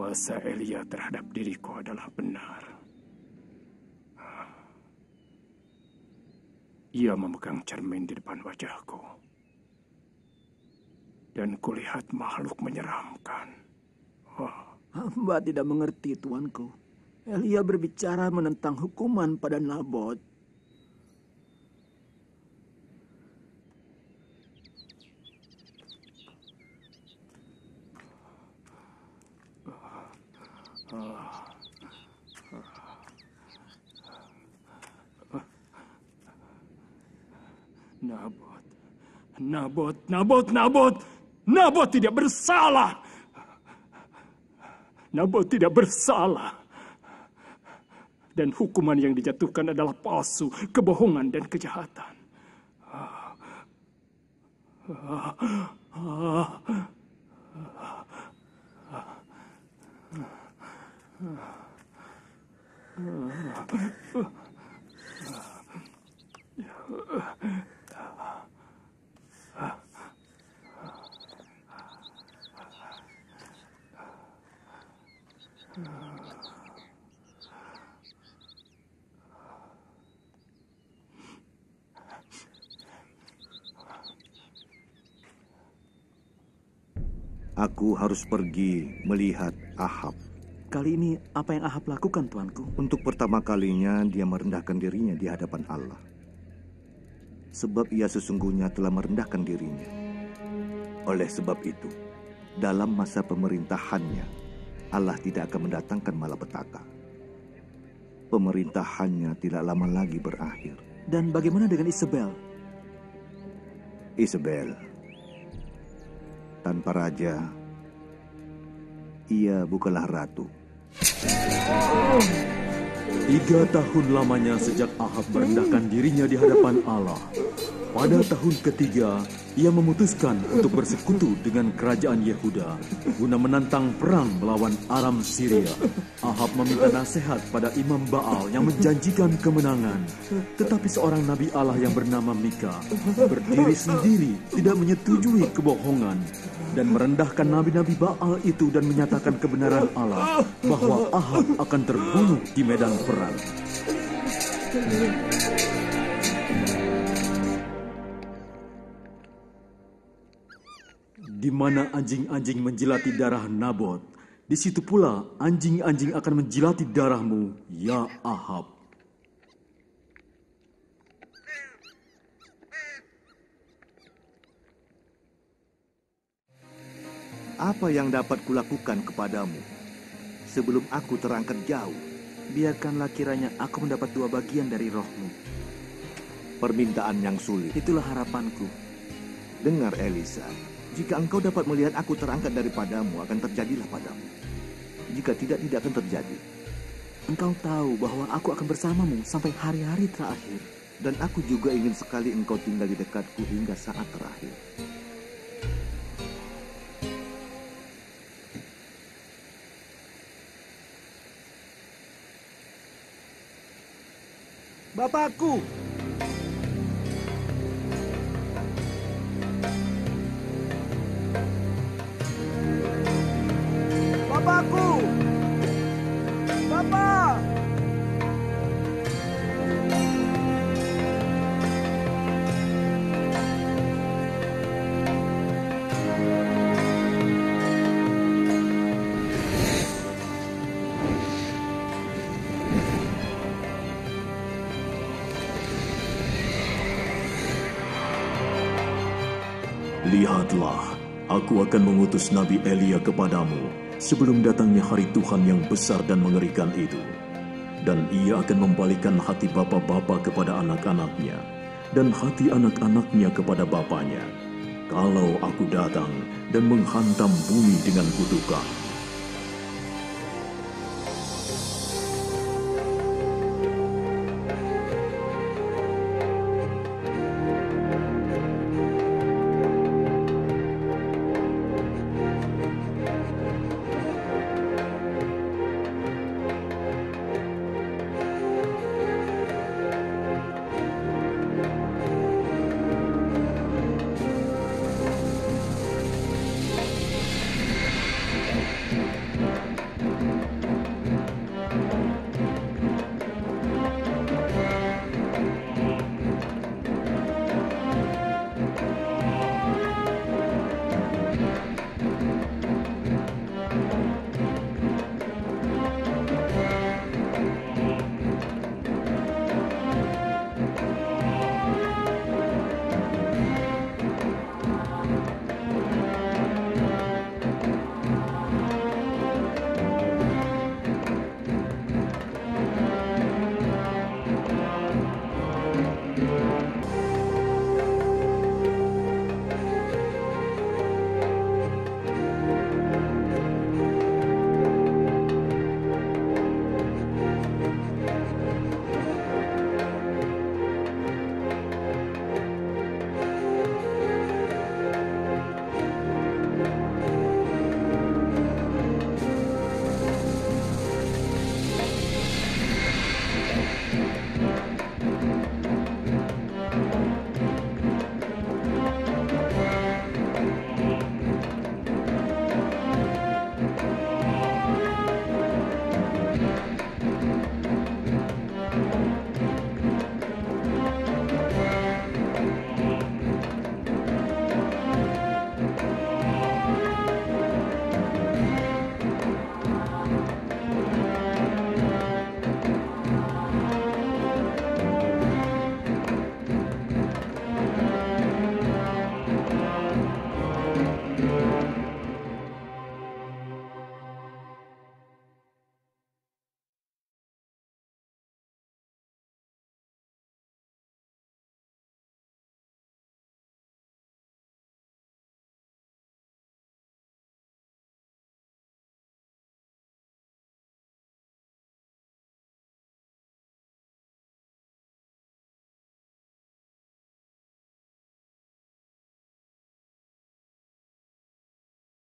kuasa Elia terhadap diriku adalah benar. Ia memegang cermin di depan wajahku. Dan kulihat makhluk menyeramkan. Hamba tidak mengerti, tuanku. Elia berbicara menentang hukuman pada Nabot. Nabot tidak bersalah. Nabot tidak bersalah. Dan hukuman yang dijatuhkan adalah palsu, kebohongan, dan kejahatan. Aku harus pergi melihat Ahab. Kali ini apa yang Ahab lakukan, tuanku? Untuk pertama kalinya dia merendahkan dirinya di hadapan Allah. Sebab ia sesungguhnya telah merendahkan dirinya. Oleh sebab itu, dalam masa pemerintahannya, Allah tidak akan mendatangkan malapetaka. Pemerintahannya tidak lama lagi berakhir. Dan bagaimana dengan Isabel? Isabel, tanpa raja, ia bukanlah ratu. 3 tahun lamanya sejak Ahab merendahkan dirinya di hadapan Allah. Pada tahun ketiga, ia memutuskan untuk bersekutu dengan kerajaan Yehuda guna menantang perang melawan Aram Syria. Ahab meminta nasihat pada Imam Baal yang menjanjikan kemenangan. Tetapi seorang Nabi Allah yang bernama Mika berdiri sendiri, tidak menyetujui kebohongan dan merendahkan nabi-nabi Baal itu dan menyatakan kebenaran Allah bahwa Ahab akan terbunuh di medan perang. Di mana anjing-anjing menjilati darah Nabot, di situ pula anjing-anjing akan menjilati darahmu, ya Ahab. Apa yang dapat kulakukan kepadamu sebelum aku terangkat jauh? Biarkanlah kiranya aku mendapat 2 bagian dari rohmu. Permintaan yang sulit. Itulah harapanku. Dengar, Elisa. Jika engkau dapat melihat aku terangkat daripadamu, akan terjadilah padamu. Jika tidak, tidak akan terjadi. Engkau tahu bahwa aku akan bersamamu sampai hari-hari terakhir. Dan aku juga ingin sekali engkau tinggal di dekatku hingga saat terakhir. Bapakku! Bapakku! Bapak! Lihatlah, aku akan mengutus Nabi Elia kepadamu sebelum datangnya hari Tuhan yang besar dan mengerikan itu. Dan ia akan membalikkan hati bapa-bapa kepada anak-anaknya, dan hati anak-anaknya kepada bapanya. Kalau aku datang dan menghantam bumi dengan kutukan.